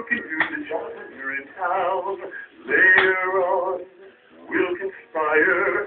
can do the job when you're in town. Later on, we'll conspire